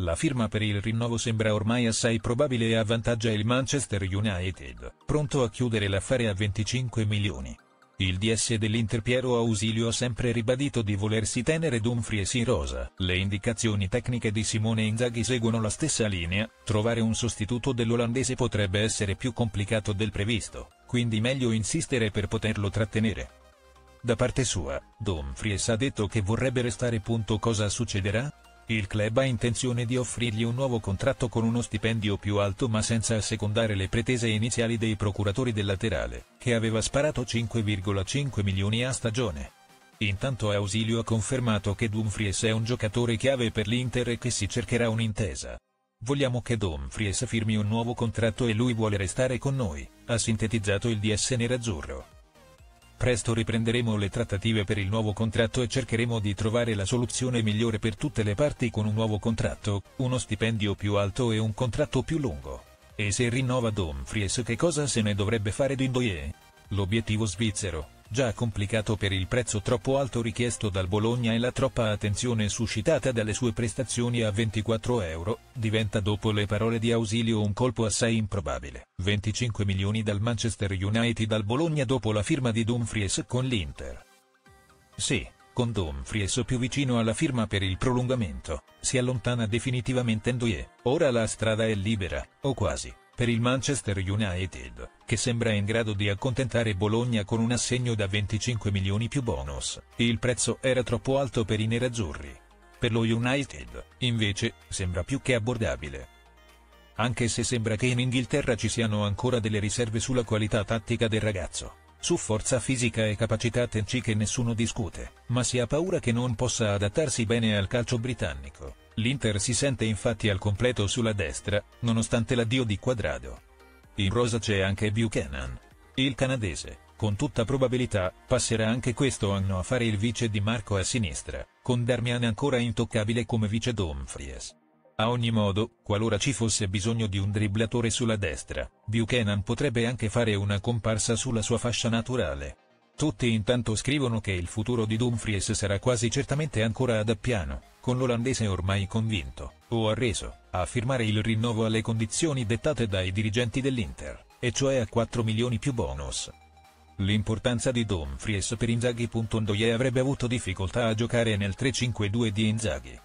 La firma per il rinnovo sembra ormai assai probabile e avvantaggia il Manchester United, pronto a chiudere l'affare a 25 milioni. Il DS dell'Inter Piero Ausilio ha sempre ribadito di volersi tenere Dumfries in rosa. Le indicazioni tecniche di Simone Inzaghi seguono la stessa linea: trovare un sostituto dell'olandese potrebbe essere più complicato del previsto, quindi meglio insistere per poterlo trattenere. Da parte sua, Dumfries ha detto che vorrebbe restare. Cosa succederà? Il club ha intenzione di offrirgli un nuovo contratto con uno stipendio più alto ma senza assecondare le pretese iniziali dei procuratori del laterale, che aveva sparato 5,5 milioni a stagione. Intanto Ausilio ha confermato che Dumfries è un giocatore chiave per l'Inter e che si cercherà un'intesa. Vogliamo che Dumfries firmi un nuovo contratto e lui vuole restare con noi, ha sintetizzato il DS nerazzurro. Presto riprenderemo le trattative per il nuovo contratto e cercheremo di trovare la soluzione migliore per tutte le parti con un nuovo contratto, uno stipendio più alto e un contratto più lungo. E se rinnova Dumfries, che cosa se ne dovrebbe fare di Ndoye? L'obiettivo svizzero, già complicato per il prezzo troppo alto richiesto dal Bologna e la troppa attenzione suscitata dalle sue prestazioni a 24 euro, diventa dopo le parole di Ausilio un colpo assai improbabile. 25 milioni dal Manchester United al Bologna dopo la firma di Dumfries con l'Inter. Sì, con Dumfries più vicino alla firma per il prolungamento, si allontana definitivamente Ndoye. Ora la strada è libera, o quasi, per il Manchester United, che sembra in grado di accontentare Bologna con un assegno da 25 milioni più bonus. Il prezzo era troppo alto per i nerazzurri. Per lo United, invece, sembra più che abbordabile. Anche se sembra che in Inghilterra ci siano ancora delle riserve sulla qualità tattica del ragazzo. Su forza fisica e capacità tecniche nessuno discute, ma si ha paura che non possa adattarsi bene al calcio britannico. L'Inter si sente infatti al completo sulla destra, nonostante l'addio di Cuadrado. In rosa c'è anche Buchanan. Il canadese, con tutta probabilità, passerà anche questo anno a fare il vice di Marco a sinistra, con Darmian ancora intoccabile come vice Dumfries. A ogni modo, qualora ci fosse bisogno di un dribblatore sulla destra, Buchanan potrebbe anche fare una comparsa sulla sua fascia naturale. Tutti intanto scrivono che il futuro di Dumfries sarà quasi certamente ancora ad appiano, con l'olandese ormai convinto, o arreso, a firmare il rinnovo alle condizioni dettate dai dirigenti dell'Inter, e cioè a 4 milioni più bonus. L'importanza di Dumfries per Inzaghi. Ndoye avrebbe avuto difficoltà a giocare nel 3-5-2 di Inzaghi.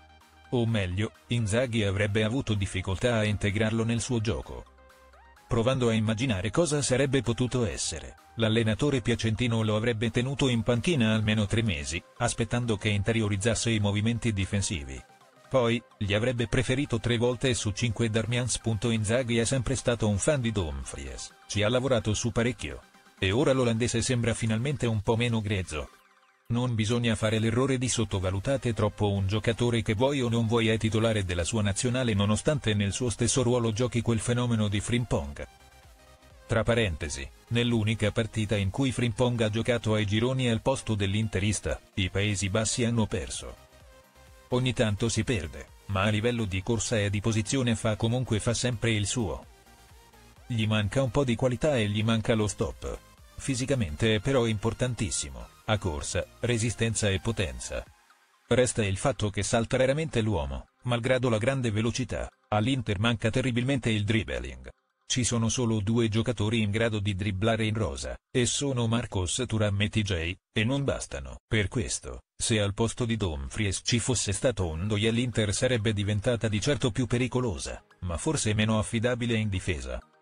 O meglio, Inzaghi avrebbe avuto difficoltà a integrarlo nel suo gioco. Provando a immaginare cosa sarebbe potuto essere, l'allenatore piacentino lo avrebbe tenuto in panchina almeno 3 mesi, aspettando che interiorizzasse i movimenti difensivi. Poi, gli avrebbe preferito 3 volte su 5 Darmian. Inzaghi è sempre stato un fan di Dumfries, ci ha lavorato su parecchio. E ora l'olandese sembra finalmente un po' meno grezzo. Non bisogna fare l'errore di sottovalutate troppo un giocatore che vuoi o non vuoi è titolare della sua nazionale nonostante nel suo stesso ruolo giochi quel fenomeno di Frimpong. Tra parentesi, nell'unica partita in cui Frimpong ha giocato ai gironi al posto dell'interista, i Paesi Bassi hanno perso. Ogni tanto si perde, ma a livello di corsa e di posizione fa sempre il suo. Gli manca un po' di qualità e gli manca lo stop. Fisicamente è però importantissimo, a corsa, resistenza e potenza. Resta il fatto che salta raramente l'uomo, malgrado la grande velocità. All'Inter manca terribilmente il dribbling. Ci sono solo 2 giocatori in grado di dribblare in rosa, e sono Marcos Thuram e TJ, e non bastano. Per questo, se al posto di Dumfries ci fosse stato un Ndoye l'Inter sarebbe diventata di certo più pericolosa, ma forse meno affidabile in difesa.